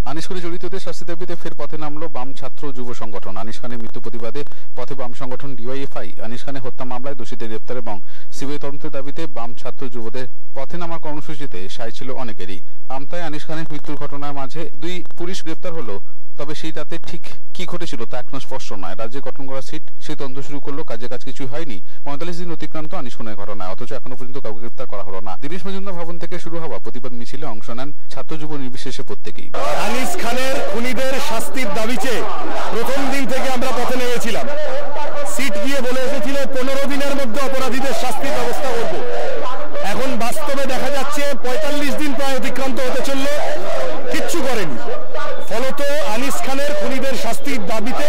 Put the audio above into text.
আনিস খানের জড়িতদের শাস্তি দাবিতে ফের পথে নামলো বাম ছাত্র যুব সংগঠন। আনিস খানের মৃত্যু প্রতিবাদে পথে বাম সংগঠন ডিওয়াইএফআই। আনিস খানের হত্যা মামলায় দোষীদের গ্রেপ্তার এবং সিবিআই তদন্তের দাবিতে বাম ছাত্র যুবদের পথে নামার কর্মসূচিতে সায় ছিল অনেকেরই। আমতায় আনিস খানের মৃত্যুর ঘটনার মাঝে 2 পুলিশ গ্রেপ্তার হলো, তবে সেই রাতে ঠিক কি ঘটেছিল তা এখনো স্পষ্ট নয়। রাজ্যে গঠন করা সিট সেই তদন্ত শুরু করলো, কাজে কাজ কিছুই হয়নি। 45 দিন অতিক্রান্ত আনিস খুনের ঘটনায়, অথচ এখনো পর্যন্ত কাউকে গ্রেপ্তার করা হলো না। দীনেশ মজুমদার ভবন থেকে শুরু হওয়া প্রতিবাদ মিছিলে অংশ নেন ছাত্র যুব নির্বিশেষে প্রত্যেকেই। আনিস খানের খুনিদের শাস্তির দাবি চেয়ে প্রথম দিন থেকে আমরা পথে নেমেছিলাম। সিট দিয়ে বলে এসেছিল 15 দিনের মধ্যে অপরাধীদের শাস্তির ব্যবস্থা করব। এখন বাস্তবে দেখা যাচ্ছে 45 দিন প্রায় অতিক্রান্ত হতে চলল, কিচ্ছু করেনি। ফলত আনিস খানের খুনিদের শাস্তির দাবিতে